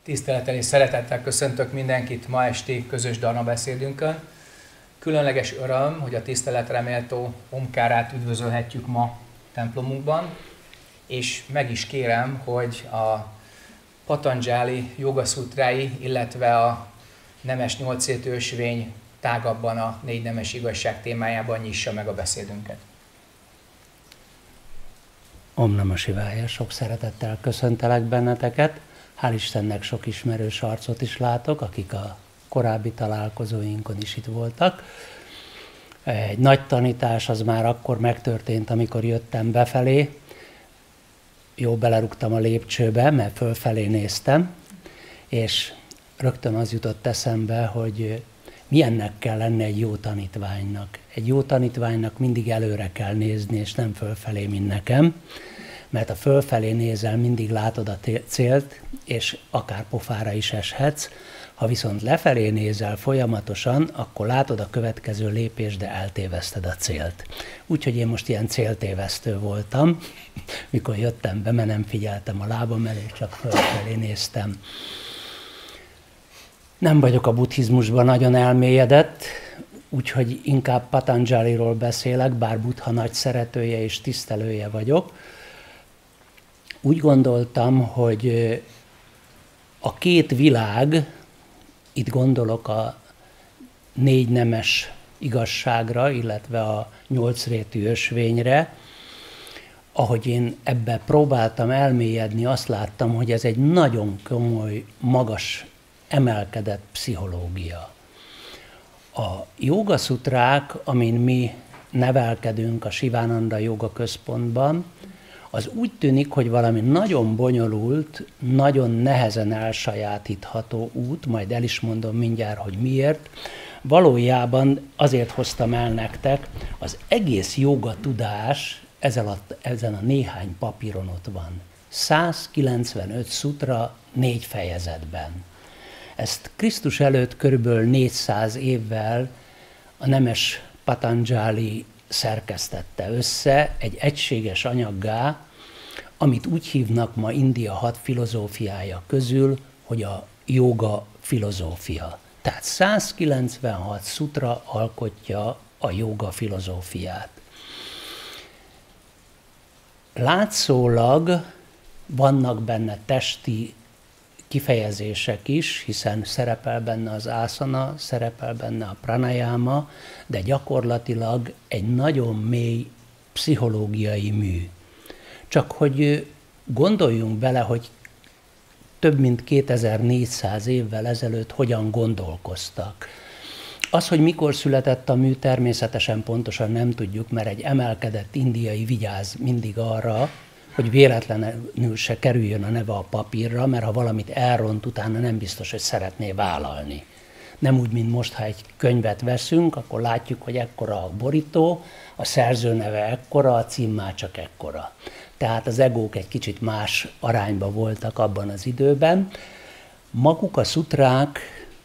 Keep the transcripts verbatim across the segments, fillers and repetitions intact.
Tisztelettel és szeretettel köszöntök mindenkit ma esti közös Dharma beszédünkön. Különleges öröm, hogy a tiszteletre méltó Omkárát üdvözölhetjük ma templomunkban, és meg is kérem, hogy a Patanjali jogaszútrái, illetve a nemes nyolcét ösvény tágabban a négy nemes igazság témájában nyissa meg a beszédünket. Om Namah Sivája, sok szeretettel köszöntelek benneteket. Hál' Istennek sok ismerős arcot is látok, akik a korábbi találkozóinkon is itt voltak. Egy nagy tanítás az már akkor megtörtént, amikor jöttem befelé. Jó, belerúgtam a lépcsőbe, mert fölfelé néztem, és rögtön az jutott eszembe, hogy milyennek kell lenni egy jó tanítványnak. Egy jó tanítványnak mindig előre kell nézni, és nem fölfelé, mint nekem, mert a fölfelé nézel, mindig látod a célt, és akár pofára is eshetsz. Ha viszont lefelé nézel folyamatosan, akkor látod a következő lépést, de eltéveszted a célt. Úgyhogy én most ilyen céltévesztő voltam, mikor jöttem be, mert nem figyeltem a lábam elé, csak fölfelé néztem. Nem vagyok a buddhizmusban nagyon elmélyedett, úgyhogy inkább Patanjaliról beszélek, bár Buddha nagy szeretője és tisztelője vagyok. Úgy gondoltam, hogy a két világ, itt gondolok a négy nemes igazságra, illetve a nyolcrétű ösvényre, ahogy én ebbe próbáltam elmélyedni, azt láttam, hogy ez egy nagyon komoly, magas, emelkedett pszichológia. A jogaszútrák, amin mi nevelkedünk a Sivananda Joga Központban, az úgy tűnik, hogy valami nagyon bonyolult, nagyon nehezen elsajátítható út, majd el is mondom mindjárt, hogy miért. Valójában azért hoztam el nektek, az egész joga tudás ezen a, ezen a néhány papíron ott van. száz kilencvenöt szutra négy fejezetben. Ezt Krisztus előtt körülbelül négyszáz évvel a nemes Patanjali szerkesztette össze egy egységes anyaggá, amit úgy hívnak ma India hat filozófiája közül, hogy a jóga filozófia. Tehát száz kilencvenhat szutra alkotja a jóga filozófiát. Látszólag vannak benne testi kifejezések is, hiszen szerepel benne az ásana, szerepel benne a pranayama, de gyakorlatilag egy nagyon mély pszichológiai mű. Csak hogy gondoljunk bele, hogy több mint kétezer-négyszáz évvel ezelőtt hogyan gondolkoztak. Az, hogy mikor született a mű, természetesen pontosan nem tudjuk, mert egy emelkedett indiai vigyáz mindig arra, hogy véletlenül se kerüljön a neve a papírra, mert ha valamit elront, utána nem biztos, hogy szeretné vállalni. Nem úgy, mint most, ha egy könyvet veszünk, akkor látjuk, hogy ekkora a borító, a szerző neve ekkora, a cím már csak ekkora. Tehát az egók egy kicsit más arányba voltak abban az időben. Maguk a szutrák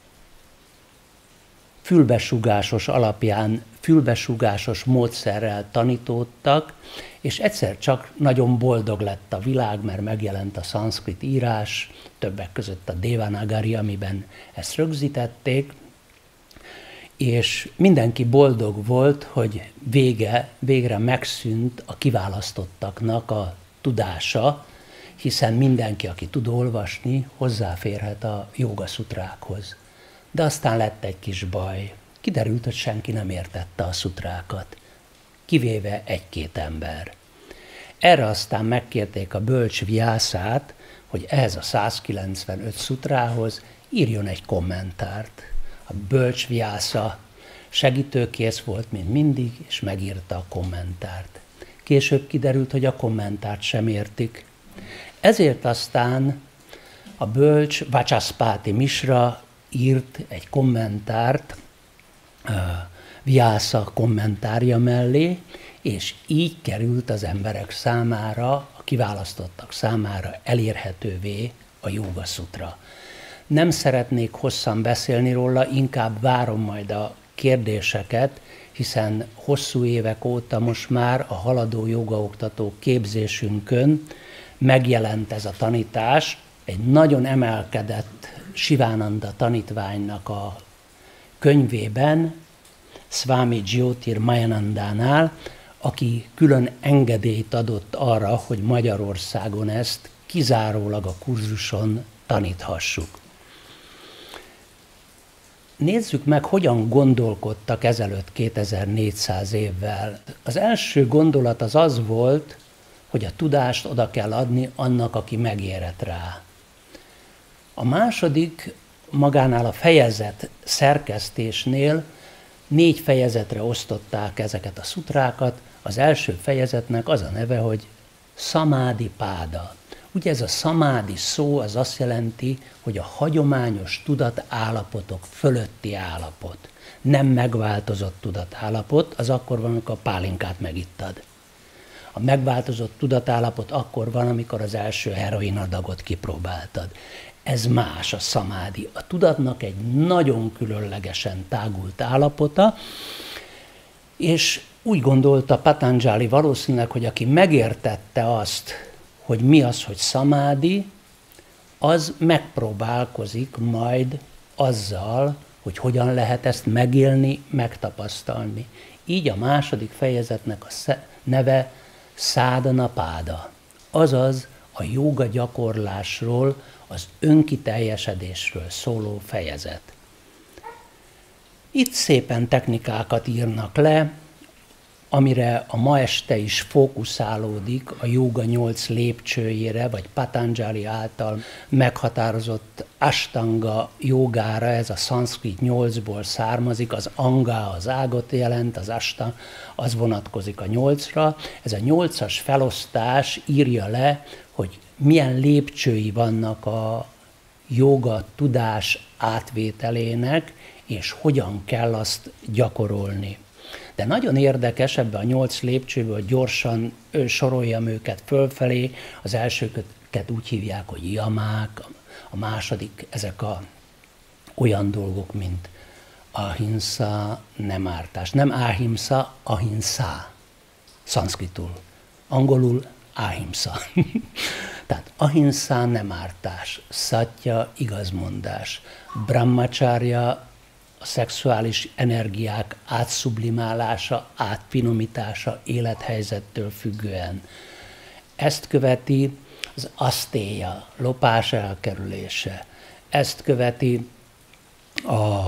fülbesugásos alapján, fülbesugásos módszerrel tanítódtak, és egyszer csak nagyon boldog lett a világ, mert megjelent a szanszkrit írás, többek között a Devanagari, amiben ezt rögzítették, és mindenki boldog volt, hogy vége, végre megszűnt a kiválasztottaknak a tudása, hiszen mindenki, aki tud olvasni, hozzáférhet a jogaszutrákhoz. De aztán lett egy kis baj. Kiderült, hogy senki nem értette a szutrákat, kivéve egy-két ember. Erre aztán megkérték a bölcs Vyását, hogy ehhez a száz kilencvenöt szutrához írjon egy kommentárt. A bölcs Vyásza segítőkész volt, mint mindig, és megírta a kommentárt. Később kiderült, hogy a kommentárt sem értik. Ezért aztán a bölcs Vachaspati Misra írt egy kommentárt uh, Vyásza kommentárja mellé, és így került az emberek számára, a kiválasztottak számára elérhetővé a jogasutra. Nem szeretnék hosszan beszélni róla, inkább várom majd a kérdéseket, hiszen hosszú évek óta most már a haladó jogaoktató képzésünkön megjelent ez a tanítás, egy nagyon emelkedett Sivananda tanítványnak a könyvében, Swami Jyotirmayanandánál, aki külön engedélyt adott arra, hogy Magyarországon ezt kizárólag a kurzuson taníthassuk. Nézzük meg, hogyan gondolkodtak ezelőtt kétezer-négyszáz évvel. Az első gondolat az az volt, hogy a tudást oda kell adni annak, aki megérett rá. A második, magánál a fejezet szerkesztésnél négy fejezetre osztották ezeket a szutrákat. Az első fejezetnek az a neve, hogy Samádi Páda. Ugye ez a szamádi szó az azt jelenti, hogy a hagyományos tudatállapotok fölötti állapot. Nem megváltozott tudatállapot, az akkor van, amikor a pálinkát megittad. A megváltozott tudatállapot akkor van, amikor az első heroinadagot kipróbáltad. Ez más a szamádi. A tudatnak egy nagyon különlegesen tágult állapota, és úgy gondolta Patanjali valószínűleg, hogy aki megértette azt, hogy mi az, hogy szamádi, az megpróbálkozik majd azzal, hogy hogyan lehet ezt megélni, megtapasztalni. Így a második fejezetnek a neve Szádana Páda, azaz a jóga gyakorlásról, az önkiteljesedésről szóló fejezet. Itt szépen technikákat írnak le, amire a ma este is fókuszálódik a jóga nyolc lépcsőjére, vagy Patanjali által meghatározott Ashtanga jogára, ez a szanszkrit nyolcból származik, az anga az ágot jelent, az asta az vonatkozik a nyolcra. Ez a nyolcas felosztás írja le, hogy milyen lépcsői vannak a jóga tudás átvételének, és hogyan kell azt gyakorolni. De nagyon érdekes ebben a nyolc lépcsőből, gyorsan soroljam őket fölfelé. Az elsőket úgy hívják, hogy yamák, a második ezek a olyan dolgok, mint ahimsa, nem ártás. Nem ahimsa, ahimsa, szanszkritul. Angolul ahimsa. Tehát ahimsa, nem ártás, satya, igazmondás, brahmacharya, a szexuális energiák átszublimálása, átfinomítása élethelyzettől függően. Ezt követi az asztéja, lopás elkerülése. Ezt követi a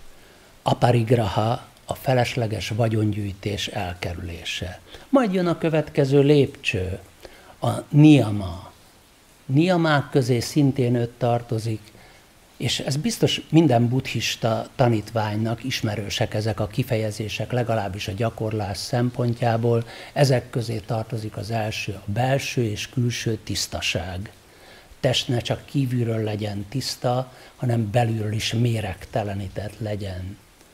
aparigraha, a felesleges vagyongyűjtés elkerülése. Majd jön a következő lépcső, a niyama. Niyamák közé szintén öt tartozik, és ez biztos minden buddhista tanítványnak ismerősek ezek a kifejezések, legalábbis a gyakorlás szempontjából. Ezek közé tartozik az első, a belső és külső tisztaság. Test ne csak kívülről legyen tiszta, hanem belülről is méregtelenített legyen.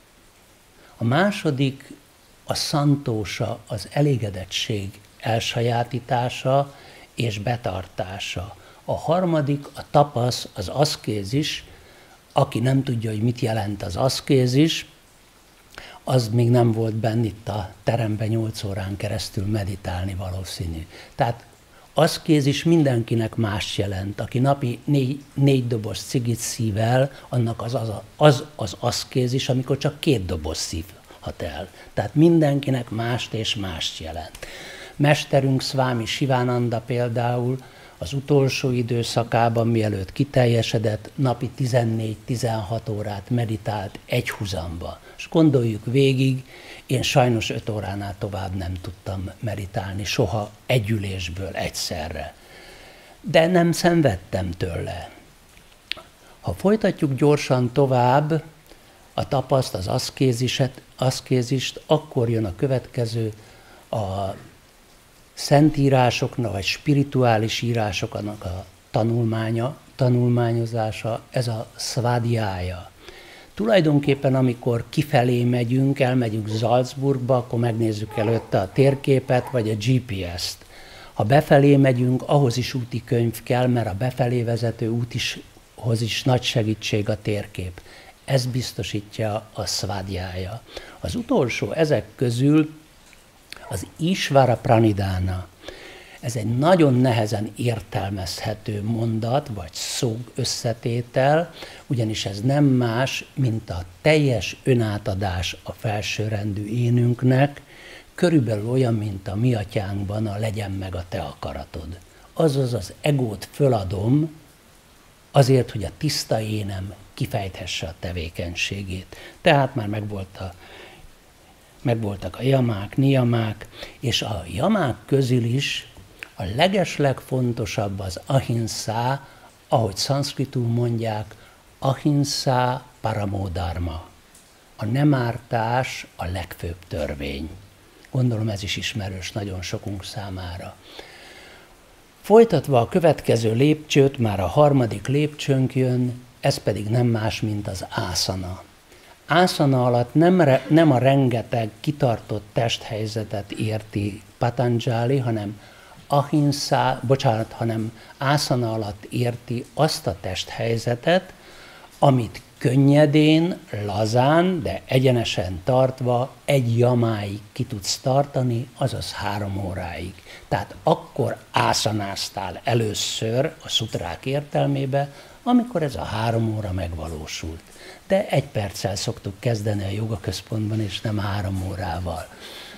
A második a szantósa, az elégedettség elsajátítása és betartása. A harmadik a tapasz, az aszkézis. Aki nem tudja, hogy mit jelent az aszkézis, az még nem volt benn itt a teremben nyolc órán keresztül meditálni valószínű. Tehát aszkézis mindenkinek más jelent. Aki napi négy, négy doboz cigit szív el, annak az az, az az aszkézis, amikor csak két doboz szívhat el. Tehát mindenkinek mást és mást jelent. Mesterünk Swami Sivananda például az utolsó időszakában, mielőtt kiteljesedett, napi tizennégy-tizenhat órát meditált egyhuzamba. És gondoljuk végig, én sajnos öt óránál tovább nem tudtam meditálni, soha egy ülésből egyszerre. De nem szenvedtem tőle. Ha folytatjuk gyorsan tovább a tapaszt, az aszkéziset, aszkézist, akkor jön a következő, a szentírásoknak, vagy spirituális írásoknak a tanulmánya, tanulmányozása, ez a svadhyaya. Tulajdonképpen, amikor kifelé megyünk, elmegyünk Salzburgba, akkor megnézzük előtte a térképet, vagy a gé pé es-t. Ha befelé megyünk, ahhoz is úti könyv kell, mert a befelé vezető úthoz is nagy segítség a térkép. Ez biztosítja a svadhyaya. Az utolsó ezek közül az Ishvara Pranidhana. Ez egy nagyon nehezen értelmezhető mondat, vagy szó összetétel, ugyanis ez nem más, mint a teljes önátadás a felsőrendű énünknek, körülbelül olyan, mint a mi atyánkban a legyen meg a te akaratod. Azaz az egót föladom azért, hogy a tiszta énem kifejthesse a tevékenységét. Tehát már megvolt a, megvoltak a jamák, niyamák, és a jamák közül is a legeslegfontosabb az ahinszá, ahogy szanszkritul mondják, ahinszá paramo dharma. A nem ártás a legfőbb törvény. Gondolom ez is ismerős nagyon sokunk számára. Folytatva a következő lépcsőt, már a harmadik lépcsőnk jön, ez pedig nem más, mint az ászana. Ászana alatt nem, re, nem a rengeteg kitartott testhelyzetet érti Patanjali, hanem ahinszá, bocsánat, hanem ászana alatt érti azt a testhelyzetet, amit könnyedén, lazán, de egyenesen tartva egy jamáig ki tudsz tartani, azaz három óráig. Tehát akkor ászanáztál először a szutrák értelmébe, amikor ez a három óra megvalósult. De egy perccel szoktuk kezdeni a jogaközpontban, és nem három órával.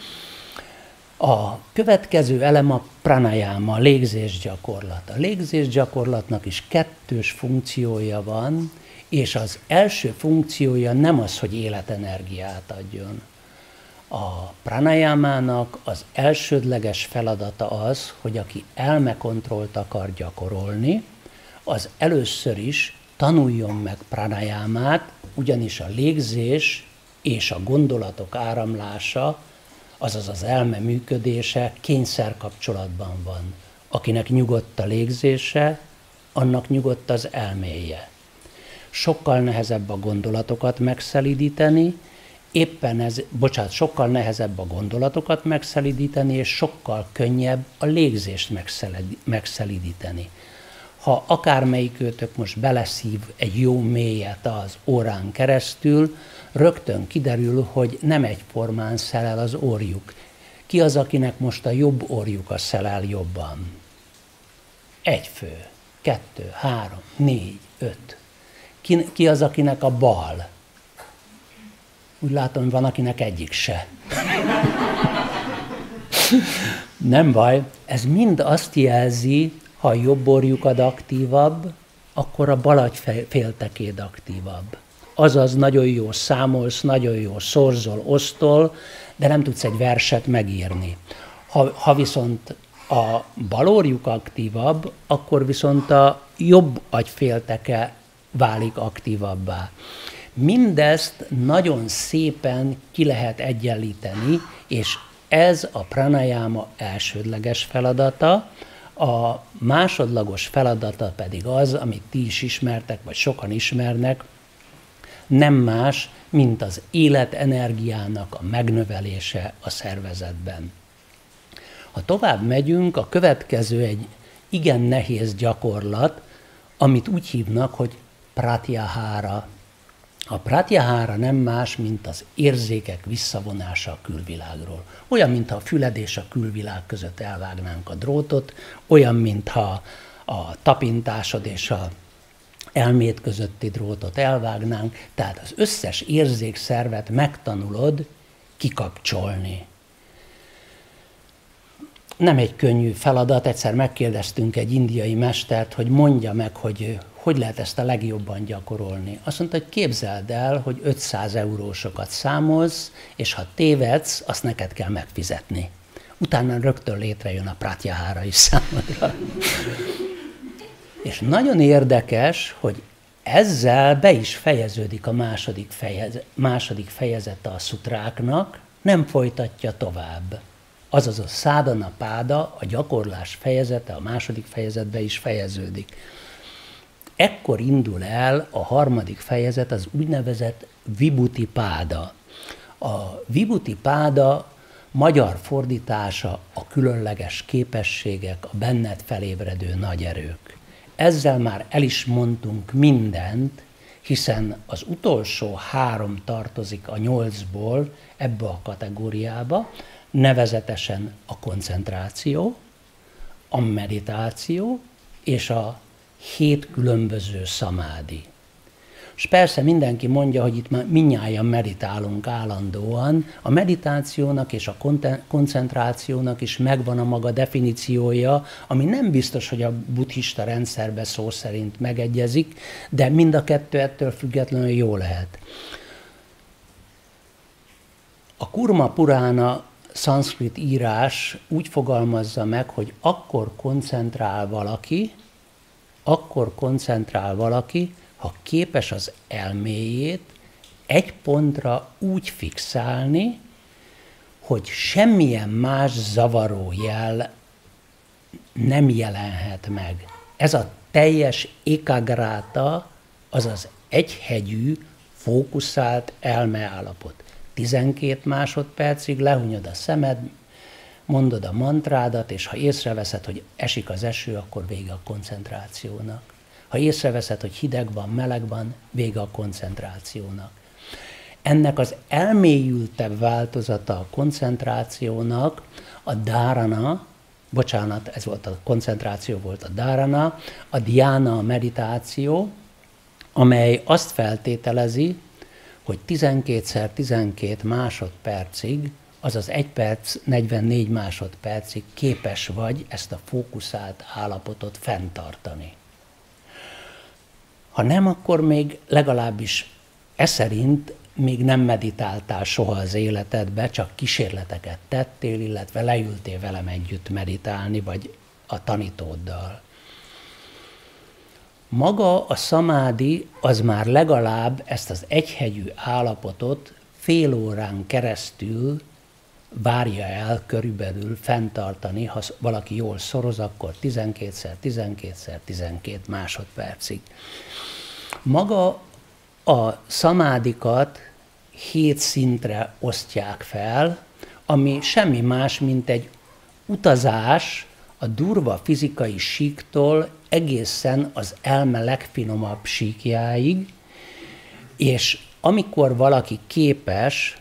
A következő elem a pranayama, a légzésgyakorlat. A légzésgyakorlatnak is kettős funkciója van, és az első funkciója nem az, hogy életenergiát adjon. A pranayamának az elsődleges feladata az, hogy aki elmekontrollt akar gyakorolni, az először is tanuljon meg pranayamát, ugyanis a légzés és a gondolatok áramlása, azaz az elme működése kényszerkapcsolatban van. Akinek nyugodt a légzése, annak nyugodt az elméje. Sokkal nehezebb a gondolatokat megszelídíteni, éppen ez, bocsánat, sokkal nehezebb a gondolatokat megszelídíteni, és sokkal könnyebb a légzést megszelídíteni. Ha akármelyikőtök most beleszív egy jó mélyet az órán keresztül, rögtön kiderül, hogy nem egyformán szelel az orrjuk. Ki az, akinek most a jobb orrjuka szelel jobban? Egy fő, kettő, három, négy, öt. Ki, ki az, akinek a bal? Úgy látom, hogy van, akinek egyik se. Nem baj, ez mind azt jelzi, ha a jobb orrjukad aktívabb, akkor a bal agyféltekéd aktívabb. Azaz nagyon jó számolsz, nagyon jó szorzol, osztol, de nem tudsz egy verset megírni. Ha, ha viszont a bal orrjuk aktívabb, akkor viszont a jobb agyfélteke válik aktívabbá. Mindezt nagyon szépen ki lehet egyenlíteni, és ez a pranayama elsődleges feladata, a másodlagos feladata pedig az, amit ti is ismertek, vagy sokan ismernek, nem más, mint az életenergiának a megnövelése a szervezetben. Ha tovább megyünk, a következő egy igen nehéz gyakorlat, amit úgy hívnak, hogy pratyahara. A pratyahara nem más, mint az érzékek visszavonása a külvilágról. Olyan, mintha a füled és a külvilág között elvágnánk a drótot, olyan, mintha a tapintásod és a elméd közötti drótot elvágnánk, tehát az összes érzékszervet megtanulod kikapcsolni. Nem egy könnyű feladat, egyszer megkérdeztünk egy indiai mestert, hogy mondja meg, hogy hogy lehet ezt a legjobban gyakorolni. Azt mondta, hogy képzeld el, hogy ötszáz eurósokat számolsz, és ha tévedsz, azt neked kell megfizetni. Utána rögtön létrejön a pratyahara is számodra. És nagyon érdekes, hogy ezzel be is fejeződik a második, fejez, második fejezete a szutráknak, nem folytatja tovább. Azaz a szádana páda, a gyakorlás fejezete, a második fejezetbe is fejeződik. Ekkor indul el a harmadik fejezet, az úgynevezett vibhuti páda. A vibhuti páda magyar fordítása a különleges képességek, a benned felébredő nagy erők. Ezzel már el is mondtunk mindent, hiszen az utolsó három tartozik a nyolcból ebbe a kategóriába, nevezetesen a koncentráció, a meditáció és a hét különböző szamádi. És persze mindenki mondja, hogy itt már mindnyájan meditálunk állandóan. A meditációnak és a koncentrációnak is megvan a maga definíciója, ami nem biztos, hogy a buddhista rendszerben szó szerint megegyezik, de mind a kettő ettől függetlenül jó lehet. A Kurma Purána szanszkrit írás úgy fogalmazza meg, hogy akkor koncentrál valaki, akkor koncentrál valaki, ha képes az elméjét egy pontra úgy fixálni, hogy semmilyen más zavaró jel nem jelenhet meg. Ez a teljes ekagráta, azaz egyhegyű, fókuszált elmeállapot. tizenkét másodpercig lehunyod a szemed, mondod a mantrádat, és ha észreveszed, hogy esik az eső, akkor vége a koncentrációnak. Ha észreveszed, hogy hideg van, meleg van, vége a koncentrációnak. Ennek az elmélyültebb változata a koncentrációnak a dharana, bocsánat, ez volt a koncentráció, volt a dharana, a dhyana, a meditáció, amely azt feltételezi, hogy tizenkétszer tizenkét másodpercig, azaz egy perc negyvennégy másodpercig képes vagy ezt a fókuszált állapotot fenntartani. Ha nem, akkor még legalábbis e szerint még nem meditáltál soha az életedbe, csak kísérleteket tettél, illetve leültél velem együtt meditálni, vagy a tanítóddal. Maga a szamádi az már legalább ezt az egyhegyű állapotot fél órán keresztül várja el körülbelül fenntartani, ha valaki jól szoroz, akkor tizenkétszer tizenkétszer tizenkét másodpercig. Maga a szamádikat hét szintre osztják fel, ami semmi más, mint egy utazás a durva fizikai síktól egészen az elme legfinomabb síkjáig, és amikor valaki képes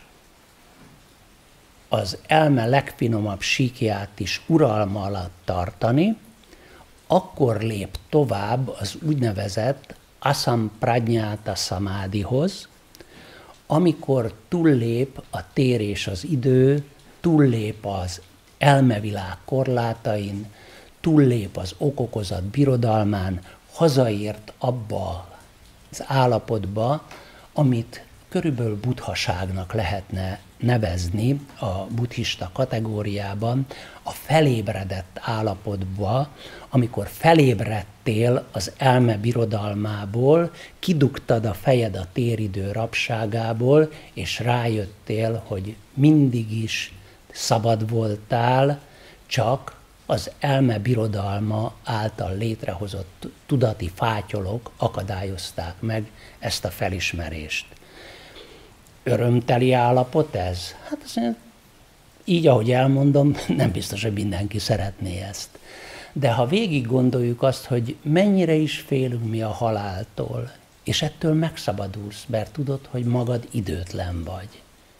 az elme legfinomabb síkját is uralma alatt tartani, akkor lép tovább az úgynevezett asamprajñáta szamádihoz, amikor túllép a tér és az idő, túllép az elmevilág korlátain, túllép az okokozat birodalmán, hazaért abba az állapotba, amit körülbelül buddhaságnak lehetne nevezni a buddhista kategóriában, a felébredett állapotba, amikor felébredtél az elme birodalmából, kidugtad a fejed a téridő rabságából, és rájöttél, hogy mindig is szabad voltál, csak az elme birodalma által létrehozott tudati fátyolok akadályozták meg ezt a felismerést. Örömteli állapot ez? Hát azért, így, ahogy elmondom, nem biztos, hogy mindenki szeretné ezt. De ha végig gondoljuk azt, hogy mennyire is félünk mi a haláltól, és ettől megszabadulsz, mert tudod, hogy magad időtlen vagy.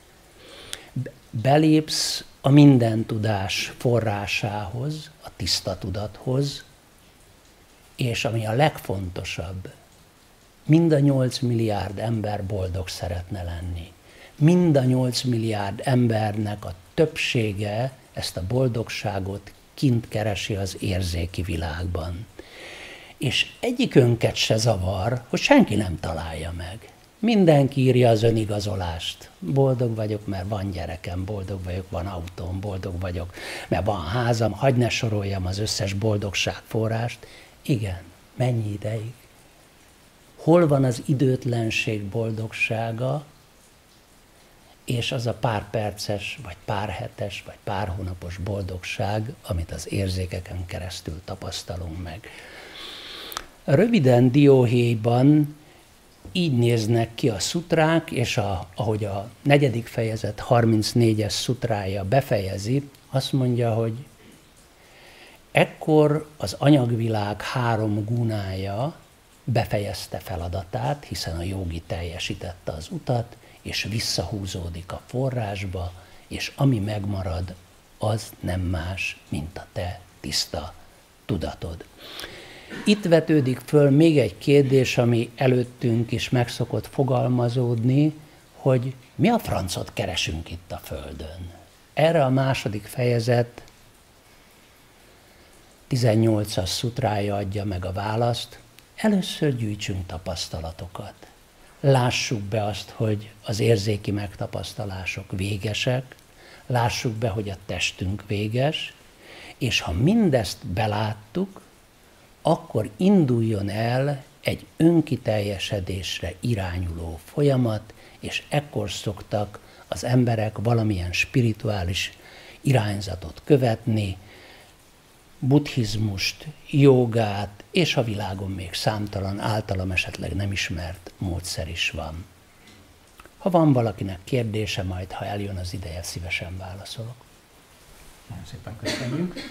Belépsz a minden tudás forrásához, a tiszta tudathoz, és ami a legfontosabb, mind a nyolc milliárd ember boldog szeretne lenni. Mind a nyolc milliárd embernek a többsége ezt a boldogságot kint keresi az érzéki világban. És egyikünket se zavar, hogy senki nem találja meg. Mindenki írja az önigazolást. Boldog vagyok, mert van gyerekem, boldog vagyok, van autóm, boldog vagyok, mert van házam, hagyd ne soroljam az összes boldogságforrást. Igen, mennyi ideig? Hol van az időtlenség boldogsága, és az a pár perces, vagy pár hetes, vagy pár hónapos boldogság, amit az érzékeken keresztül tapasztalunk meg. Röviden dióhéjban így néznek ki a szutrák, és a, ahogy a negyedik fejezet harmincnégyes szutrája befejezi, azt mondja, hogy ekkor az anyagvilág három gunája befejezte feladatát, hiszen a jógi teljesítette az utat, és visszahúzódik a forrásba, és ami megmarad, az nem más, mint a te tiszta tudatod. Itt vetődik föl még egy kérdés, ami előttünk is meg szokott fogalmazódni, hogy mi a francot keresünk itt a Földön. Erre a második fejezet tizennyolcas szutrája adja meg a választ. Először gyűjtsünk tapasztalatokat. Lássuk be azt, hogy az érzéki megtapasztalások végesek, lássuk be, hogy a testünk véges, és ha mindezt beláttuk, akkor induljon el egy önkiteljesedésre irányuló folyamat, és ekkor szoktak az emberek valamilyen spirituális irányzatot követni, buddhizmust, jogát, és a világon még számtalan, általam esetleg nem ismert módszer is van. Ha van valakinek kérdése, majd ha eljön az ideje, szívesen válaszolok. Nagyon szépen köszönjük.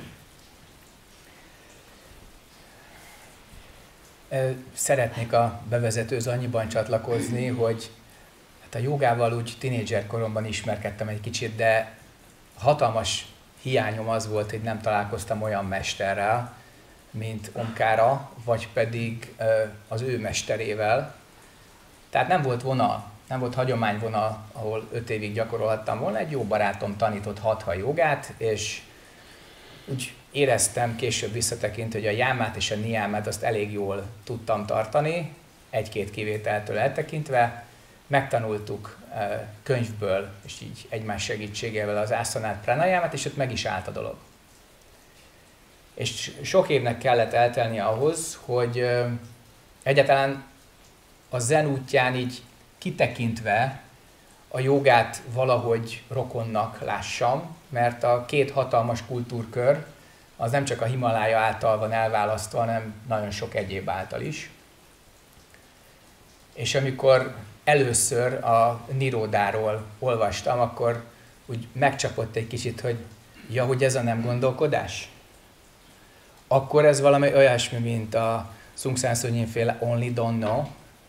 Szeretnék a bevezetőhöz annyiban csatlakozni, hogy hát a jogával úgy tínédzser koromban ismerkedtem egy kicsit, de hatalmas hiányom az volt, hogy nem találkoztam olyan mesterrel, mint Omkára, vagy pedig az ő mesterével. Tehát nem volt vonal, nem volt hagyományvonal, ahol öt évig gyakorolhattam volna. Egy jó barátom tanított hatha jogát, és úgy éreztem később visszatekintve, hogy a jámát és a niámát azt elég jól tudtam tartani, egy-két kivételtől eltekintve. Megtanultuk könyvből, és így egymás segítségével az ászanát, pranajámát, és ott meg is állt a dolog. És sok évnek kellett eltelni ahhoz, hogy egyáltalán a zen útján így kitekintve a jogát valahogy rokonnak lássam, mert a két hatalmas kultúrkör az nem csak a Himalája által van elválasztva, hanem nagyon sok egyéb által is. És amikor először a Niródáról olvastam, akkor úgy megcsapott egy kicsit, hogy ja, hogy ez a nem gondolkodás? Akkor ez valami olyasmi, mint a Sung San Suu Kyi féle Only Don't Know,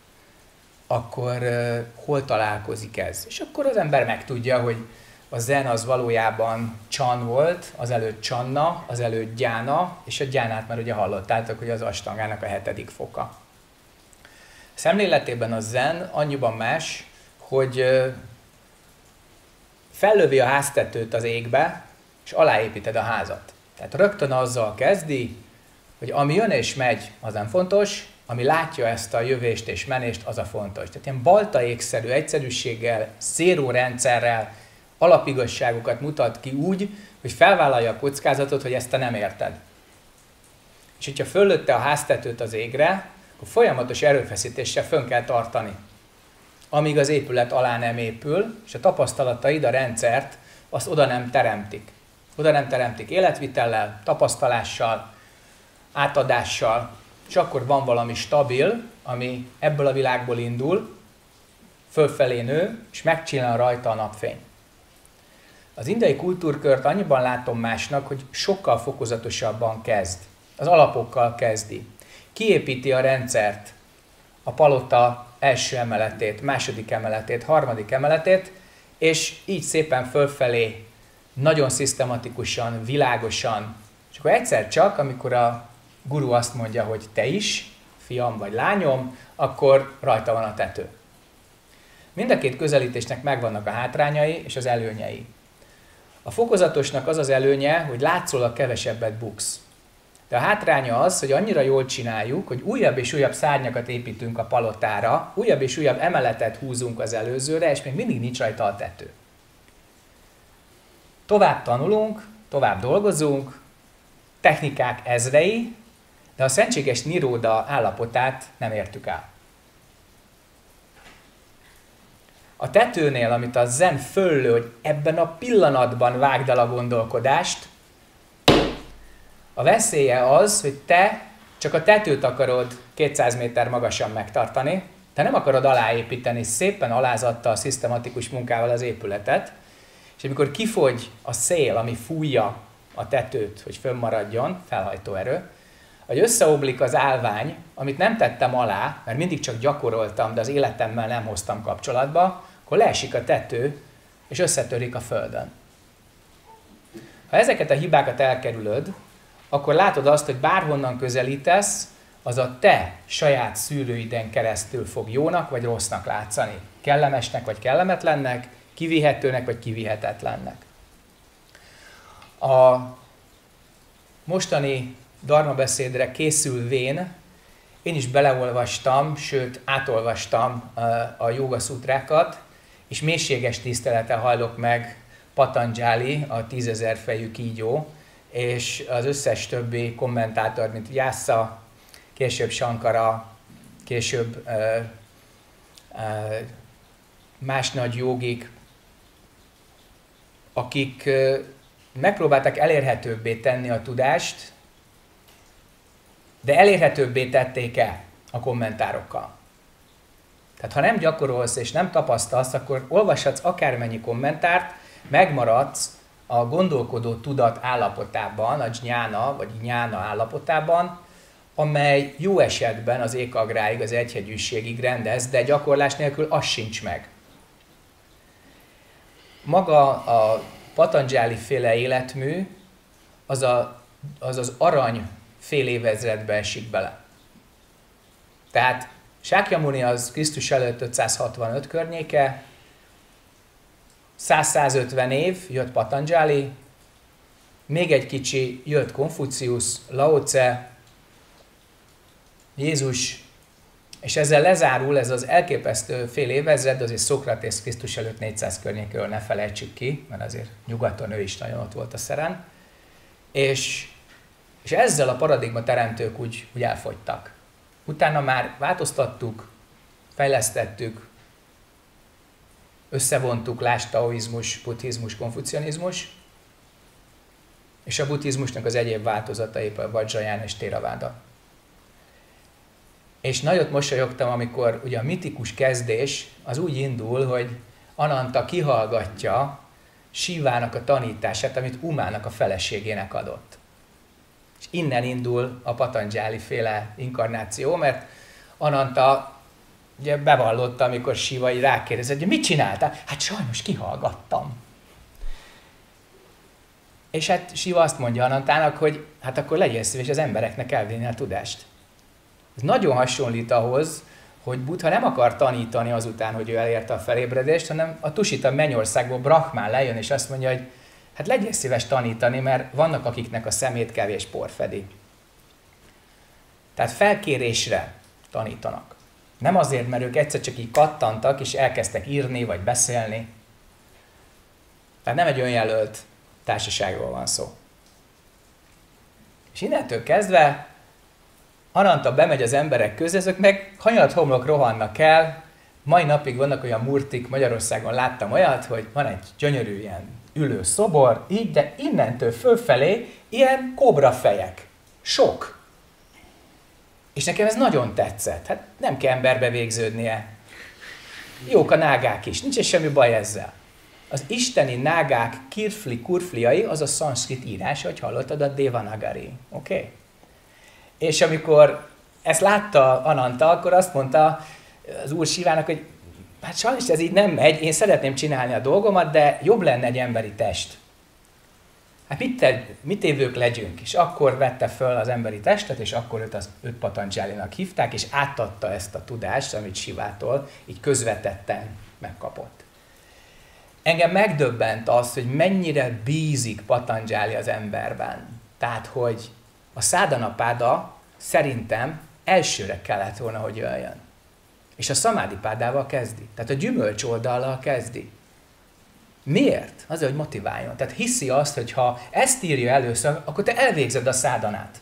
akkor uh, hol találkozik ez? És akkor az ember megtudja, hogy a zen az valójában csan volt, azelőtt csanna, azelőtt gyána, és a gyánát már ugye hallottátok, hogy az astangának a hetedik foka. Szemléletében a zen annyiban más, hogy fellövi a háztetőt az égbe, és aláépíted a házat. Tehát rögtön azzal kezdi, hogy ami jön és megy, az nem fontos, ami látja ezt a jövést és menést, az a fontos. Tehát ilyen baltaégszerű egyszerűséggel, zéró rendszerrel alapigazságokat mutat ki úgy, hogy felvállalja a kockázatot, hogy ezt te nem érted. És hogyha föllötte a háztetőt az égre, akkor folyamatos erőfeszítéssel fönn kell tartani, amíg az épület alá nem épül, és a tapasztalataid, a rendszert, azt oda nem teremtik. Oda nem teremtik életvitellel, tapasztalással, átadással, és akkor van valami stabil, ami ebből a világból indul, fölfelé nő, és megcsillan rajta a napfény. Az indiai kultúrkört annyiban látom másnak, hogy sokkal fokozatosabban kezd. Az alapokkal kezdi. Kiépíti a rendszert, a palota első emeletét, második emeletét, harmadik emeletét, és így szépen fölfelé, nagyon szisztematikusan, világosan. És akkor egyszer csak, amikor a guru azt mondja, hogy te is, fiam vagy lányom, akkor rajta van a tető. Mind a két közelítésnek megvannak a hátrányai és az előnyei. A fokozatosnak az az előnye, hogy látszólag kevesebbet buksz. De a hátránya az, hogy annyira jól csináljuk, hogy újabb és újabb szárnyakat építünk a palotára, újabb és újabb emeletet húzunk az előzőre, és még mindig nincs rajta a tető. Tovább tanulunk, tovább dolgozunk, technikák ezrei, de a szentséges niróda állapotát nem értük el. A tetőnél, amit a zen föllő, hogy ebben a pillanatban vágd el a gondolkodást, a veszélye az, hogy te csak a tetőt akarod kétszáz méter magasan megtartani, te nem akarod aláépíteni szépen alázattal, szisztematikus munkával az épületet, és amikor kifogy a szél, ami fújja a tetőt, hogy fönnmaradjon, felhajtó erő, hogy összeomlik az állvány, amit nem tettem alá, mert mindig csak gyakoroltam, de az életemmel nem hoztam kapcsolatba, akkor leesik a tető, és összetörik a földön. Ha ezeket a hibákat elkerülöd, akkor látod azt, hogy bárhonnan közelítesz, az a te saját szűrőiden keresztül fog jónak vagy rossznak látszani. Kellemesnek vagy kellemetlennek, kivihetőnek vagy kivihetetlennek. A mostani dharmabeszédre készülvén én is beleolvastam, sőt átolvastam a jóga szutrákat, és mélységes tisztelettel hajlok meg Patanjali, a tízezer fejű kígyó, és az összes többi kommentátor, mint Vyasa, később Sankara, később uh, uh, más nagy jogik, akik uh, megpróbálták elérhetőbbé tenni a tudást, de elérhetőbbé tették-e a kommentárokkal. Tehát ha nem gyakorolsz és nem tapasztalsz, akkor olvashatsz akármennyi kommentárt, megmaradsz a gondolkodó tudat állapotában, a jñána vagy jñána állapotában, amely jó esetben az ékagráig, az egyhegyűségig rendez, de gyakorlás nélkül az sincs meg. Maga a Patanjali féle életmű az a, az, az arany fél évezredbe esik bele. Tehát Sákyamuni az Krisztus előtt ötszázhatvanöt környéke, száz-százötven év jött Patanjali, még egy kicsi jött Konfucius, Lao Tse, Jézus, és ezzel lezárul ez az elképesztő fél évezred, azért Szokratész Krisztus előtt négyszáz környékről ne felejtsük ki, mert azért nyugaton ő is nagyon ott volt a szeren, és, és ezzel a paradigma teremtők úgy, úgy elfogytak. Utána már változtattuk, fejlesztettük, összevontuk, lásd taoizmus, buddhizmus, konfucianizmus, és a buddhizmusnak az egyéb változatai, a Vajrayana és Theravada. És nagyot mosolyogtam, amikor ugye a mitikus kezdés az úgy indul, hogy Ananta kihallgatja Sivának a tanítását, amit Umának a feleségének adott. És innen indul a Patanjali féle inkarnáció, mert Ananta ugye bevallotta, amikor Siva így rákérdezett, hogy mit csináltál? Hát sajnos kihallgattam. És hát Siva azt mondja Anantának, hogy hát akkor legyél szíves az embereknek elvinni a tudást. Ez nagyon hasonlít ahhoz, hogy Buddha nem akar tanítani azután, hogy ő elérte a felébredést, hanem a Tusita mennyországból Brahmán lejön, és azt mondja, hogy hát legyél szíves tanítani, mert vannak, akiknek a szemét kevés por fedi. Tehát felkérésre tanítanak. Nem azért, mert ők egyszer csak így kattantak, és elkezdtek írni, vagy beszélni. Tehát nem egy önjelölt társaságról van szó. És innentől kezdve Ananta bemegy az emberek közé, ezek meg hanyatt homlok rohannak el. Mai napig vannak olyan murtik, Magyarországon láttam olyat, hogy van egy gyönyörű ilyen ülő szobor, így, de innentől fölfelé ilyen kóbrafejek. Sok. És nekem ez nagyon tetszett. Hát nem kell emberbe végződnie. Jók a nágák is, nincs semmi baj ezzel. Az isteni nágák kirfli, kurfliai, az a szanszkrit írás, hogy hallottad, a Devanagari. Oké? Okay? És amikor ezt látta Ananta, akkor azt mondta az úr Sivának, hogy hát sajnos ez így nem megy, én szeretném csinálni a dolgomat, de jobb lenne egy emberi test. Hát mit, te, mit évők legyünk? És akkor vette föl az emberi testet, és akkor őt, az, őt Patanjalinak hívták, és átadta ezt a tudást, amit Sivától így közvetetten megkapott. Engem megdöbbent az, hogy mennyire bízik Patanjali az emberben. Tehát, hogy a Sadhanapáda szerintem elsőre kellett volna, hogy jöjjön. És a Samādipādával kezdi. Tehát a gyümölcs oldallal kezdi. Miért? Azért, hogy motiváljon. Tehát hiszi azt, hogy ha ezt írja először, akkor te elvégzed a szádhanát.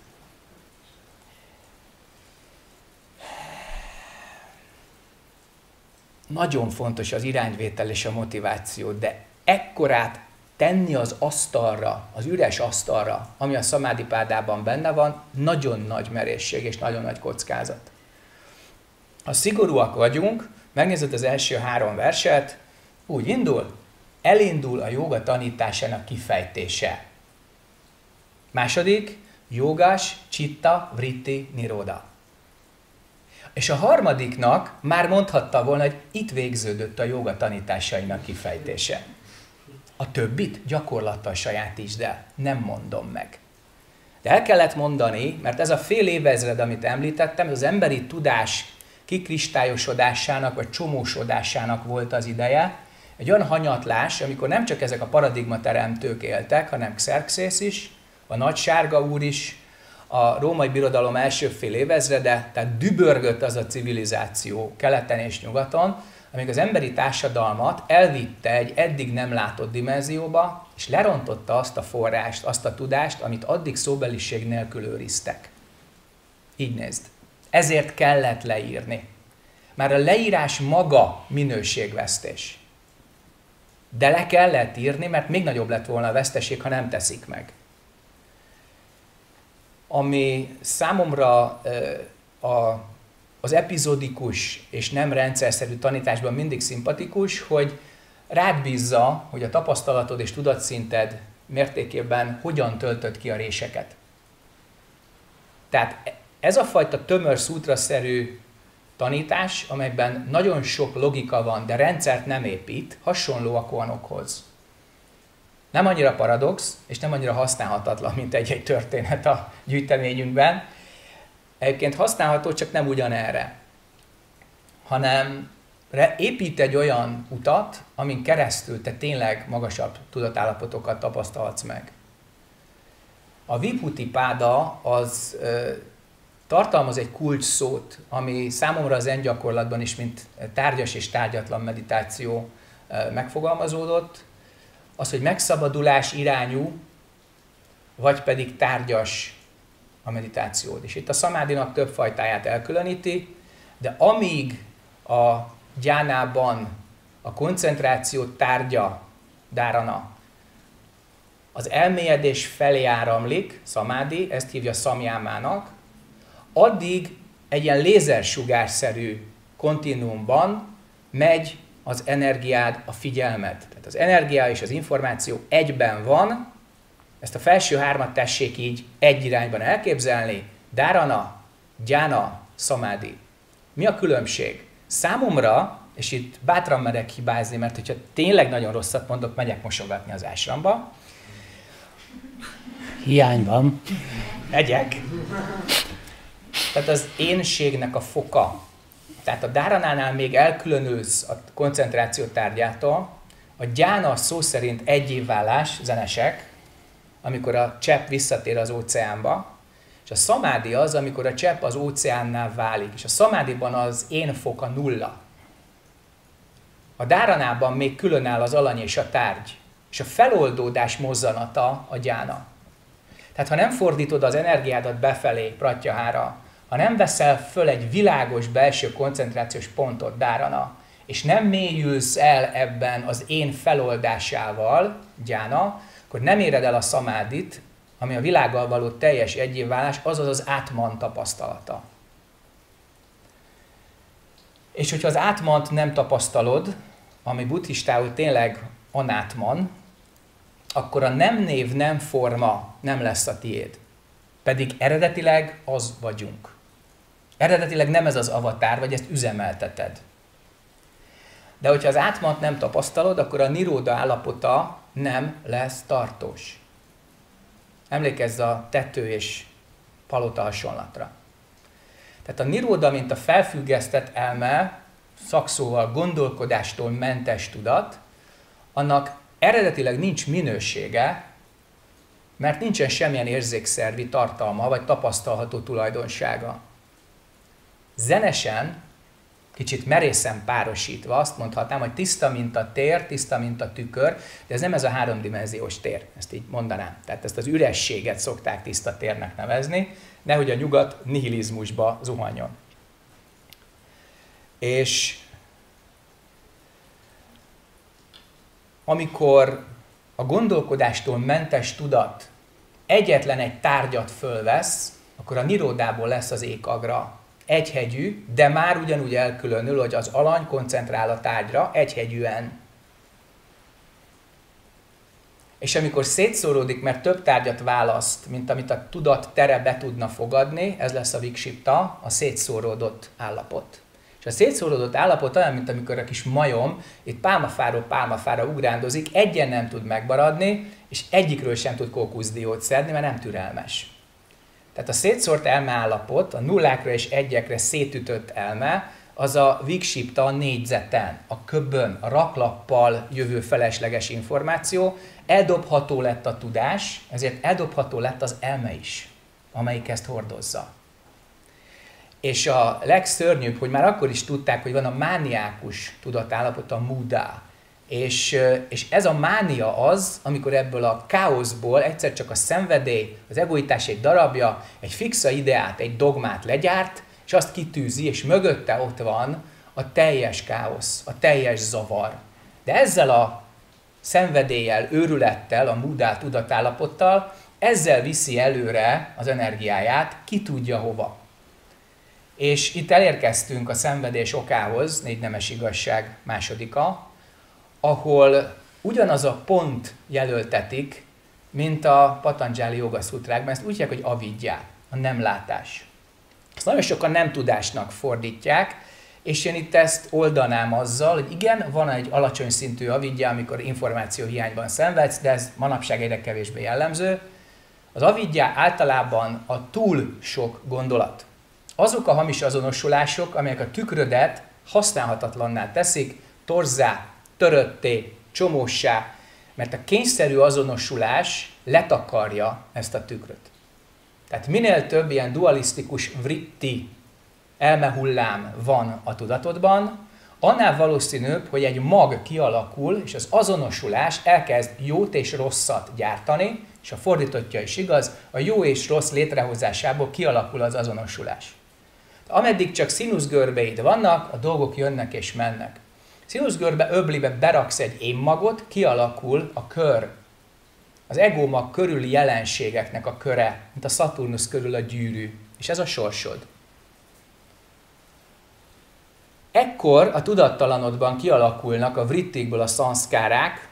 Nagyon fontos az irányvétel és a motiváció, de ekkorát tenni az asztalra, az üres asztalra, ami a Samādipādában benne van, nagyon nagy merészség és nagyon nagy kockázat. Ha szigorúak vagyunk, megnézed az első három verset, úgy indul, elindul a jóga tanításának kifejtése. Második, jogás, citta, vritti, niroda. És a harmadiknak már mondhatta volna, hogy itt végződött a jóga tanításainak kifejtése. A többit gyakorlattal sajátítsd el, nem mondom meg. De el kellett mondani, mert ez a fél évezred, amit említettem, az emberi tudás kikristályosodásának vagy csomósodásának volt az ideje. Egy olyan hanyatlás, amikor nem csak ezek a paradigmateremtők éltek, hanem Xerxész is, a Nagy Sárga úr is, a római birodalom első fél évezrede, tehát dübörgött az a civilizáció keleten és nyugaton, amíg az emberi társadalmat elvitte egy eddig nem látott dimenzióba, és lerontotta azt a forrást, azt a tudást, amit addig szóbeliség nélkül őriztek. Így nézd. Ezért kellett leírni. Már a leírás maga minőségvesztés. De le kellett írni, mert még nagyobb lett volna a veszteség, ha nem teszik meg. Ami számomra a, az epizodikus és nem rendszerszerű tanításban mindig szimpatikus, hogy rád bízza, hogy a tapasztalatod és tudatszinted mértékében hogyan töltöd ki a réseket. Tehát ez a fajta tömör szútraszerű tanítás, amelyben nagyon sok logika van, de rendszert nem épít, hasonló a koanokhoz. Nem annyira paradox, és nem annyira használhatatlan, mint egy-egy történet a gyűjteményünkben. Egyébként használható, csak nem ugyanerre, hanem épít egy olyan utat, amin keresztül te tényleg magasabb tudatállapotokat tapasztalhatsz meg. A Vibhuti-páda az ö, tartalmaz egy kulcs szót, ami számomra az zen gyakorlatban is, mint tárgyas és tárgyatlan meditáció ö, megfogalmazódott, az, hogy megszabadulás irányú, vagy pedig tárgyas a meditációd. És itt a szamádinak több fajtáját elkülöníti, de amíg a gyánában a koncentráció tárgya, dárana, az elmélyedés felé áramlik, szamádi, ezt hívja szamjámának, addig egy ilyen lézersugárszerű kontinuumban megy az energiád, a figyelmed. Tehát az energia és az információ egyben van, ezt a felső hármat tessék így egy irányban elképzelni, dárana, gyána, szamádi. Mi a különbség? Számomra, és itt bátran merek hibázni, mert hogyha tényleg nagyon rosszat mondok, megyek mosogatni az ásramba. Hiány van. Megyek. Tehát az énségnek a foka. Tehát a dáranánál még elkülönülsz a koncentráció tárgyától, a gyána szó szerint egyévválás, zenesek, amikor a csepp visszatér az óceánba, és a szamádi az, amikor a csepp az óceánnál válik, és a szamádiban az én foka nulla. A dáranában még különáll az alany és a tárgy, és a feloldódás mozzanata a gyána. Tehát ha nem fordítod az energiádat befelé, pratyahára, ha nem veszel föl egy világos belső koncentrációs pontot, dárana, és nem mélyülsz el ebben az én feloldásával, gyána, akkor nem éred el a szamádit, ami a világgal való teljes egyévválás, azaz az átman tapasztalata. És hogyha az átmant nem tapasztalod, ami buddhistául tényleg anátman, akkor a nem név, nem forma nem lesz a tiéd. Pedig eredetileg az vagyunk. Eredetileg nem ez az avatár, vagy ezt üzemelteted. De hogyha az átmant nem tapasztalod, akkor a niróda állapota nem lesz tartós. Emlékezz a tető és palota hasonlatra. Tehát a niróda, mint a felfüggesztett elme, szakszóval gondolkodástól mentes tudat, annak eredetileg nincs minősége, mert nincsen semmilyen érzékszervi tartalma, vagy tapasztalható tulajdonsága. Zenesen, kicsit merészen párosítva azt mondhatnám, hogy tiszta, mint a tér, tiszta, mint a tükör, de ez nem ez a háromdimenziós tér, ezt így mondanám. Tehát ezt az ürességet szokták tiszta térnek nevezni, nehogy a nyugat nihilizmusba zuhanjon. És amikor a gondolkodástól mentes tudat egyetlen egy tárgyat fölvesz, akkor a niródából lesz az ékagra egyhegyű, de már ugyanúgy elkülönül, hogy az alany koncentrál a tárgyra egyhegyűen. És amikor szétszóródik, mert több tárgyat választ, mint amit a tudat tere be tudna fogadni, ez lesz a vikshipta, a szétszóródott állapot. És a szétszóródott állapot olyan, mint amikor a kis majom itt pálmafáról pálmafára ugrándozik, egyen nem tud megmaradni, és egyikről sem tud kókuszdiót szedni, mert nem türelmes. Tehát a szétszórt elmeállapot, a nullákra és egyekre szétütött elme, az a Viksipta a négyzeten, a köbön, a raklappal jövő felesleges információ, eldobható lett a tudás, ezért eldobható lett az elme is, amelyik ezt hordozza. És a legszörnyűbb, hogy már akkor is tudták, hogy van a mániákus tudatállapot, a muda. És, és ez a mánia az, amikor ebből a káoszból egyszer csak a szenvedély, az egoitás egy darabja, egy fixa ideát, egy dogmát legyárt, és azt kitűzi, és mögötte ott van a teljes káosz, a teljes zavar. De ezzel a szenvedéllyel, őrülettel, a muda tudatállapottal, ezzel viszi előre az energiáját, ki tudja hova. És itt elérkeztünk a szenvedés okához, négy nemes igazság másodika, ahol ugyanaz a pont jelöltetik, mint a Patanjali Yoga Szutrákban, ezt úgy hívják, hogy avidya, a nemlátás. Ezt nagyon sokan nem tudásnak fordítják, és én itt ezt oldanám azzal, hogy igen, van egy alacsony szintű avidya, amikor információhiányban szenvedsz, de ez manapság egyre kevésbé jellemző. Az avidya általában a túl sok gondolat. Azok a hamis azonosulások, amelyek a tükrödet használhatatlanná teszik, torzá, törötté, csomóssá, mert a kényszerű azonosulás letakarja ezt a tükröt. Tehát minél több ilyen dualisztikus vritti elmehullám van a tudatodban, annál valószínűbb, hogy egy mag kialakul, és az azonosulás elkezd jót és rosszat gyártani, és a fordítottja is igaz, a jó és rossz létrehozásából kialakul az azonosulás. Ameddig csak színuszgörbeid vannak, a dolgok jönnek és mennek. Színuszgörbe öblibe beraksz egy én-magot, kialakul a kör. Az egómag körüli jelenségeknek a köre, mint a Szaturnusz körül a gyűrű. És ez a sorsod. Ekkor a tudattalanodban kialakulnak a vrittikből a szanszkárák,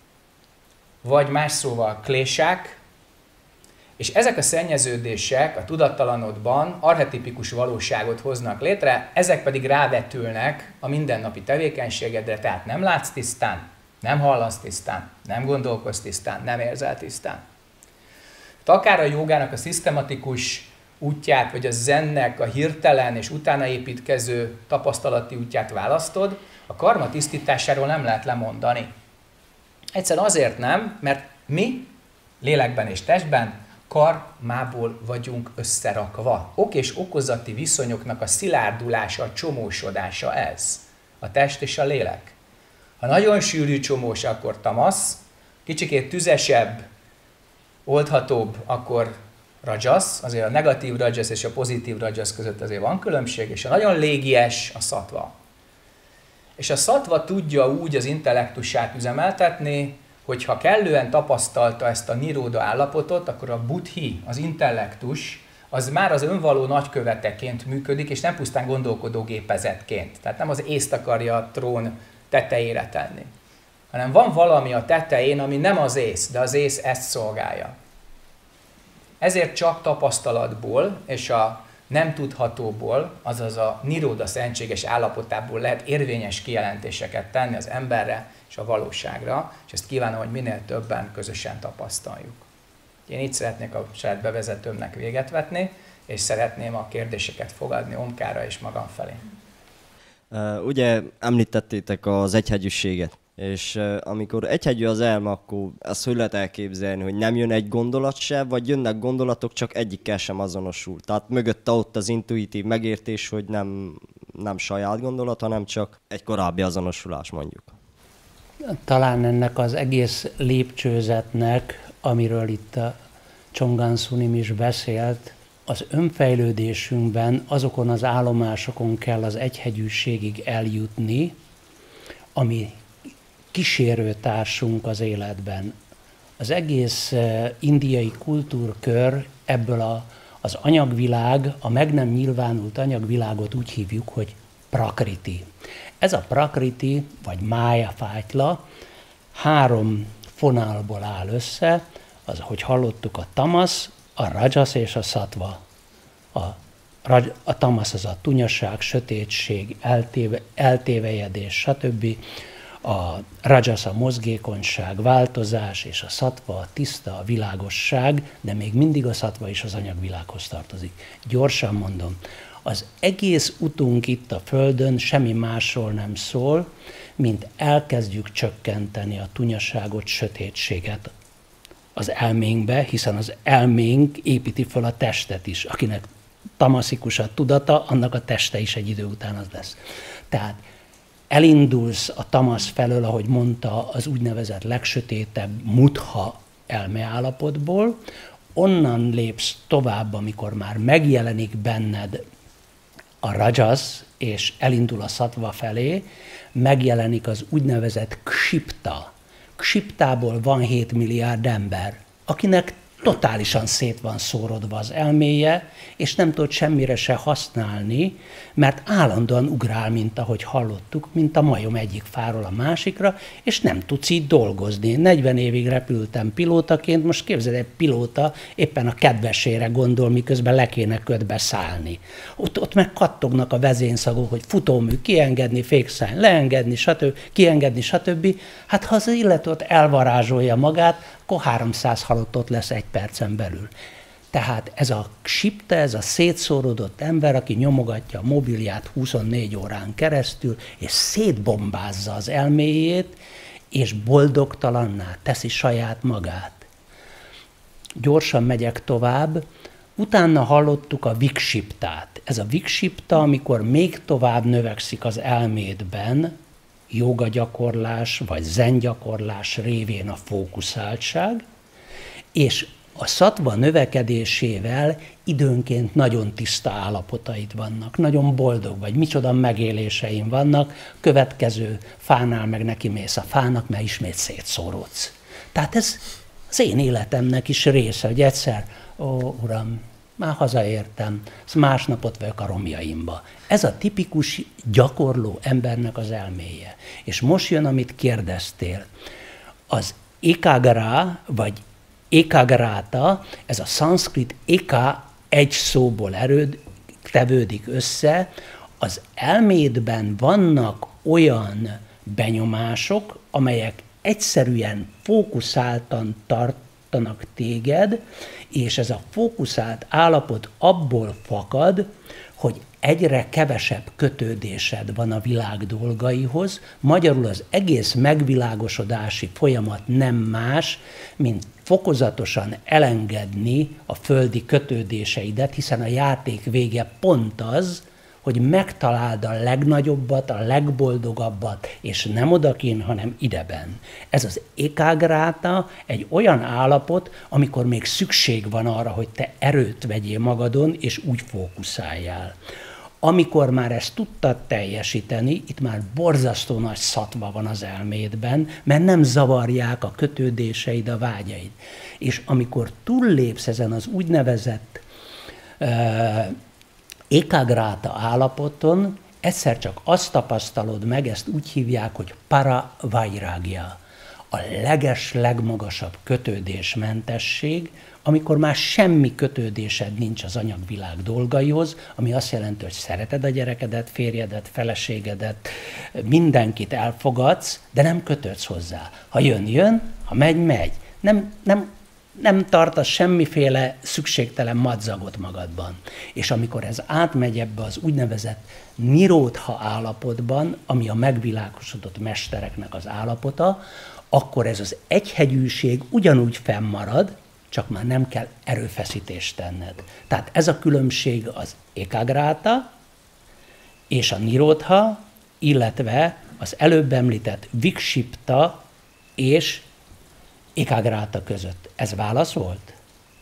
vagy más szóval klésák, és ezek a szennyeződések a tudattalanodban archetipikus valóságot hoznak létre, ezek pedig rávetülnek a mindennapi tevékenységedre, tehát nem látsz tisztán, nem hallasz tisztán, nem gondolkozz tisztán, nem érzel tisztán. Tehát akár a jogának a szisztematikus útját, vagy a zennek a hirtelen és utána építkező tapasztalati útját választod, a karma tisztításáról nem lehet lemondani. Egyszerűen azért nem, mert mi lélekben és testben karmából vagyunk összerakva. Ok és okozati viszonyoknak a szilárdulása, a csomósodása ez. A test és a lélek. Ha nagyon sűrű csomós, akkor tamasz, kicsikét tüzesebb, oldhatóbb, akkor rajasz, azért a negatív rajasz és a pozitív rajasz között azért van különbség, és a nagyon légies a szattva. És a szattva tudja úgy az intellektusát üzemeltetni, hogyha kellően tapasztalta ezt a niróda állapotot, akkor a buddhi, az intellektus, az már az önvaló nagyköveteként működik, és nem pusztán gondolkodó gépezetként. Tehát nem az észt akarja a trón tetejére tenni, hanem van valami a tetején, ami nem az ész, de az ész ezt szolgálja. Ezért csak tapasztalatból és a nem tudhatóból, azaz a niróda szentséges állapotából lehet érvényes kijelentéseket tenni az emberre és a valóságra, és ezt kívánom, hogy minél többen közösen tapasztaljuk. Én így szeretnék a saját bevezetőmnek véget vetni, és szeretném a kérdéseket fogadni Omkára és magam felé. Uh, ugye említettétek az egyhegyűséget, és uh, amikor egyhegyű az elme, akkor ezt hogy lehet elképzelni, hogy nem jön egy gondolat se, vagy jönnek gondolatok, csak egyikkel sem azonosul. Tehát mögötte ott az intuitív megértés, hogy nem, nem saját gondolat, hanem csak egy korábbi azonosulás mondjuk. Talán ennek az egész lépcsőzetnek, amiről itt a Csongán Szunim is beszélt, az önfejlődésünkben azokon az állomásokon kell az egyhegyűségig eljutni, ami kísérőtársunk az életben. Az egész indiai kultúrkör ebből a, az anyagvilág, a meg nem nyilvánult anyagvilágot úgy hívjuk, hogy prakriti. Ez a prakriti, vagy mája fátyla három fonálból áll össze, az, hogy hallottuk, a tamasz, a rajas és a sattva. A, a tamasz az a tunyaság, sötétség, eltéve, eltévejedés, stb. A rajas a mozgékonyság, változás, és a sattva a tiszta, a világosság, de még mindig a sattva is az anyagvilághoz tartozik. Gyorsan mondom, az egész utunk itt a Földön semmi másról nem szól, mint elkezdjük csökkenteni a tunyaságot, sötétséget az elménkbe, hiszen az elménk építi fel a testet is. Akinek tamaszikus a tudata, annak a teste is egy idő után az lesz. Tehát elindulsz a tamasz felől, ahogy mondta, az úgynevezett legsötétebb mutha elmeállapotból, onnan lépsz tovább, amikor már megjelenik benned a rajas, és elindul a sattva felé, megjelenik az úgynevezett ksipta. Ksiptából van hét milliárd ember, akinek totálisan szét van szórodva az elméje, és nem tud semmire se használni, mert állandóan ugrál, mint ahogy hallottuk, mint a majom egyik fáról a másikra, és nem tudsz így dolgozni. negyven évig repültem pilótaként, most képzeld, egy pilóta éppen a kedvesére gondol, miközben le kéne ködbe szállni. Ott, ott meg kattognak a vezényszagok, hogy futómű kiengedni, fékszány leengedni, stb. Kiengedni, stb. Hát ha az illető ott elvarázsolja magát, akkor háromszáz halottot lesz egy percen belül. Tehát ez a ksipta, ez a szétszórodott ember, aki nyomogatja a mobilját huszonnégy órán keresztül, és szétbombázza az elméjét, és boldogtalanná teszi saját magát. Gyorsan megyek tovább. Utána hallottuk a viksiptát. Ez a viksipta, amikor még tovább növekszik az elmédben, jóga gyakorlás vagy zen gyakorlás révén a fókuszáltság, és a sattva növekedésével időnként nagyon tiszta állapotaid vannak, nagyon boldog vagy, micsoda megéléseim vannak, következő fánál meg neki mész a fának, mert ismét szétszóródsz. Tehát ez az én életemnek is része, hogy egyszer, ó, uram, már hazaértem, másnapot vagyok a romjaimba. Ez a tipikus gyakorló embernek az elméje. És most jön, amit kérdeztél. Az ekagra, vagy ekagráta, ez a szanszkrit eka egy szóból erőd, tevődik össze. Az elmédben vannak olyan benyomások, amelyek egyszerűen fókuszáltan tartanak téged, és ez a fókuszált állapot abból fakad, hogy egyre kevesebb kötődésed van a világ dolgaihoz, magyarul az egész megvilágosodási folyamat nem más, mint fokozatosan elengedni a földi kötődéseidet, hiszen a játék vége pont az, hogy megtaláld a legnagyobbat, a legboldogabbat, és nem odakint, hanem ideben. Ez az ekagráta egy olyan állapot, amikor még szükség van arra, hogy te erőt vegyél magadon, és úgy fókuszáljál. Amikor már ezt tudtad teljesíteni, itt már borzasztó nagy sattva van az elmédben, mert nem zavarják a kötődéseid, a vágyaid. És amikor túllépsz ezen az úgynevezett uh, ekagráta állapoton, egyszer csak azt tapasztalod meg, ezt úgy hívják, hogy para vairagya, a leges, legmagasabb kötődésmentesség, amikor már semmi kötődésed nincs az anyagvilág dolgaihoz, ami azt jelenti, hogy szereted a gyerekedet, férjedet, feleségedet, mindenkit elfogadsz, de nem kötődsz hozzá. Ha jön, jön, ha megy, megy. Nem, nem, nem tartasz semmiféle szükségtelen madzagot magadban. És amikor ez átmegy ebbe az úgynevezett niródha állapotban, ami a megvilágosodott mestereknek az állapota, akkor ez az egyhegyűség ugyanúgy fennmarad, csak már nem kell erőfeszítést tenned. Tehát ez a különbség az ekagráta és a niródha, illetve az előbb említett viksipta és ekagráta között. Ez válasz volt?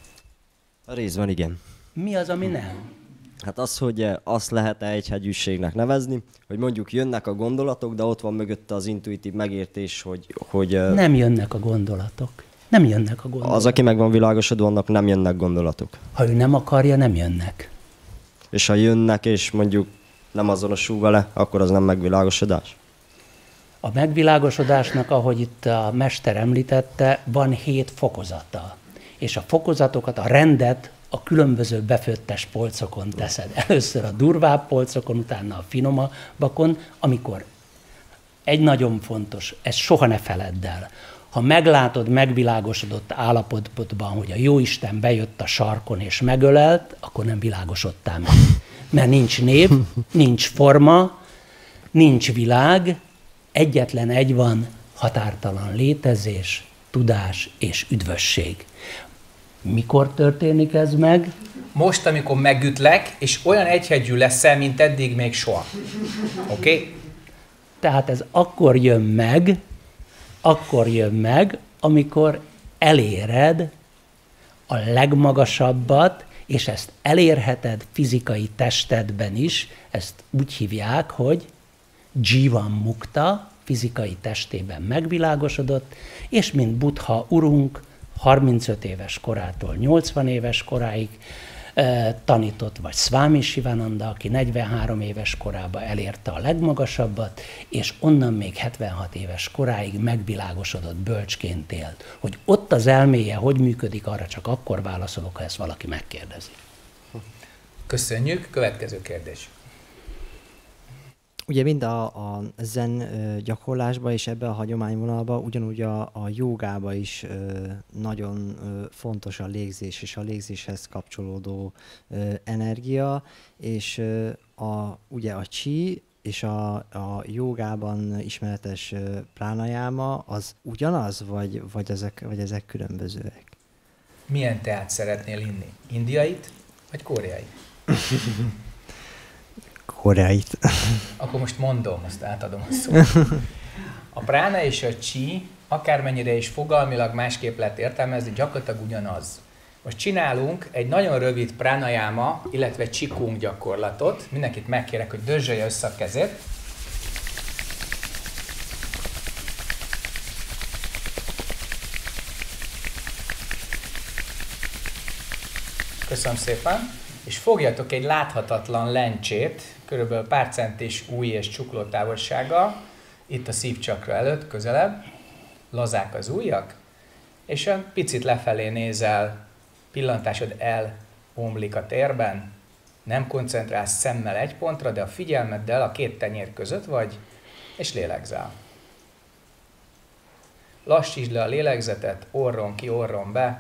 A részben igen. Mi az, ami nem? Hát az, hogy azt lehet-e egyhegyűségnek nevezni, hogy mondjuk jönnek a gondolatok, de ott van mögötte az intuitív megértés, hogy... hogy nem jönnek a gondolatok. Nem jönnek a gondolatok. Az, aki meg van világosodva, annak nem jönnek gondolatok. Ha ő nem akarja, nem jönnek. És ha jönnek, és mondjuk nem azonosul vele, akkor az nem megvilágosodás? A megvilágosodásnak, ahogy itt a mester említette, van hét fokozata. És a fokozatokat, a rendet a különböző befőttes polcokon teszed. Először a durvább polcokon, utána a finomabbakon, amikor egy nagyon fontos, ezt soha ne feledd el. Ha meglátod megvilágosodott állapotban, hogy a Jóisten bejött a sarkon és megölelt, akkor nem világosodtál meg. Mert nincs név, nincs forma, nincs világ, egyetlen egy van, határtalan létezés, tudás és üdvösség. Mikor történik ez meg? Most, amikor megütlek, és olyan egyhegyű leszel, mint eddig még soha. Oké? Okay? Tehát ez akkor jön meg, akkor jön meg, amikor eléred a legmagasabbat, és ezt elérheted fizikai testedben is, ezt úgy hívják, hogy Jivan Mukta, fizikai testében megvilágosodott, és mint Buddha urunk, harmincöt éves korától nyolcvan éves koráig eh, tanított, vagy Swami Shivananda, aki negyvenhárom éves korában elérte a legmagasabbat, és onnan még hetvenhat éves koráig megvilágosodott bölcsként élt. Hogy ott az elméje hogy működik, arra csak akkor válaszolok, ha ezt valaki megkérdezi. Köszönjük. Következő kérdés. Ugye mind a, a zen ö, gyakorlásban és ebbe a hagyományvonalban, ugyanúgy a, a jogában is ö, nagyon ö, fontos a légzés és a légzéshez kapcsolódó ö, energia, és ö, a, ugye a chi és a, a jogában ismeretes ö, pránajáma az ugyanaz, vagy, vagy, ezek, vagy ezek különbözőek? Milyen teát szeretnél inni? Indiait vagy koreait? Koreait. Akkor most mondom, azt átadom a szót. A prána és a chi, akármennyire is fogalmilag másképp lehet értelmezni, gyakorlatilag ugyanaz. Most csinálunk egy nagyon rövid pranayama, illetve qigong gyakorlatot. Mindenkit megkérek, hogy dörzsölje össze a kezét. Köszönöm szépen. És fogjatok egy láthatatlan lencsét, körülbelül pár centis ujj és csukló távolsággal, itt a szívcsakra előtt, közelebb, lazák az ujjak, és olyan picit lefelé nézel, pillantásod elomlik a térben, nem koncentrálsz szemmel egy pontra, de a figyelmeddel a két tenyér között vagy, és lélegzel. Lassítsd le a lélegzetet, orron ki, orron be,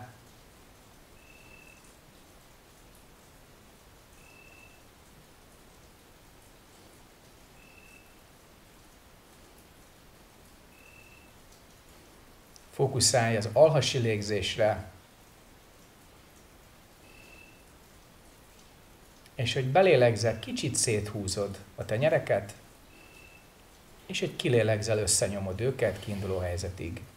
fókuszálj az alhasi légzésre, és hogy belélegzel, kicsit széthúzod a tenyereket, és hogy kilélegzel, összenyomod őket kiinduló helyzetig.